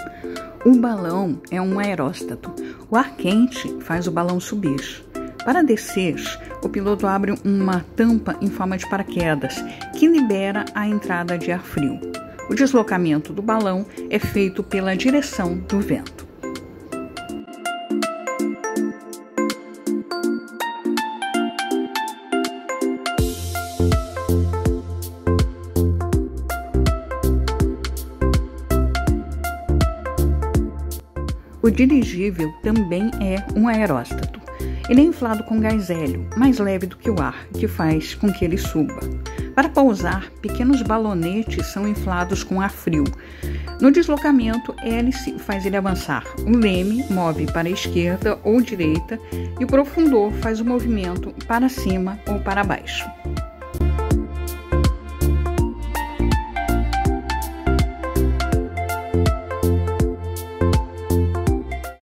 O balão é um aeróstato. O ar quente faz o balão subir. Para descer, o piloto abre uma tampa em forma de paraquedas, que libera a entrada de ar frio. O deslocamento do balão é feito pela direção do vento. O dirigível também é um aeróstato. Ele é inflado com gás hélio, mais leve do que o ar, que faz com que ele suba. Para pousar, pequenos balonetes são inflados com ar frio. No deslocamento, hélice faz ele avançar. O leme move para a esquerda ou direita e o profundor faz o movimento para cima ou para baixo.